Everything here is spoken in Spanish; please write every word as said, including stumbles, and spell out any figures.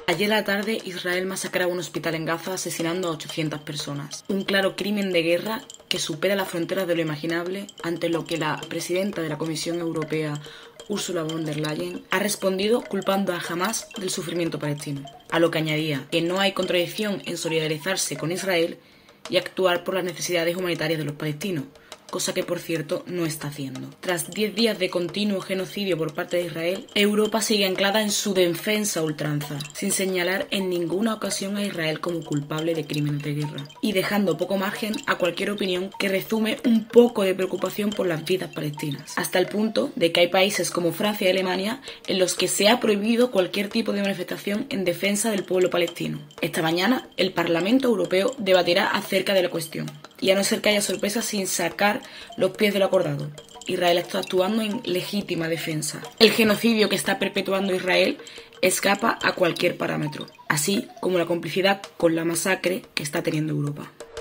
Ayer a la tarde, Israel masacraba un hospital en Gaza asesinando a ochocientas personas. Un claro crimen de guerra que supera las fronteras de lo imaginable, ante lo que la presidenta de la Comisión Europea, Ursula von der Leyen, ha respondido culpando a Hamás del sufrimiento palestino. A lo que añadía que no hay contradicción en solidarizarse con Israel y actuar por las necesidades humanitarias de los palestinos, cosa que por cierto no está haciendo. Tras diez días de continuo genocidio por parte de Israel, Europa sigue anclada en su defensa a ultranza, sin señalar en ninguna ocasión a Israel como culpable de crímenes de guerra, y dejando poco margen a cualquier opinión que rezume un poco de preocupación por las vidas palestinas, hasta el punto de que hay países como Francia y Alemania en los que se ha prohibido cualquier tipo de manifestación en defensa del pueblo palestino. Esta mañana, el Parlamento Europeo debatirá acerca de la cuestión, y a no ser que haya sorpresas sin sacar los pies de lo acordado, Israel está actuando en legítima defensa. El genocidio que está perpetuando Israel escapa a cualquier parámetro, así como la complicidad con la masacre que está teniendo Europa.